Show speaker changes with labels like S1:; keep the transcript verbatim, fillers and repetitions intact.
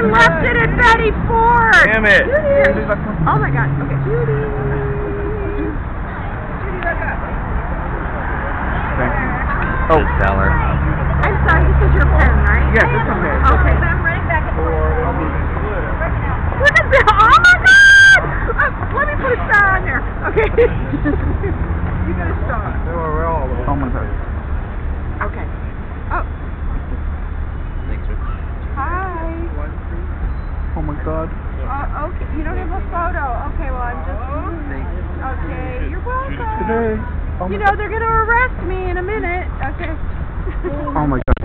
S1: left it at Betty Ford!
S2: Damn it!
S1: Judy. Oh my god, okay. Judy! Judy, look up.
S2: Thank you.
S3: Oh, Stellar.
S1: I'm sorry, this is your pen, right?
S2: Yes, it's okay.
S1: Okay.
S4: I'm running back and forth.
S1: Look at this! Oh my god! Uh, let me put a star on there. Okay. You got a star.
S2: Oh my god.
S1: Okay. Oh.
S3: Thanks, sir.
S1: Hi.
S2: Oh my god.
S1: Uh, okay, you don't have a photo. Okay, well, I'm just... Okay, you're welcome.
S2: Today. Oh
S1: You know, they're going to arrest me in a minute. Okay.
S2: Oh my god.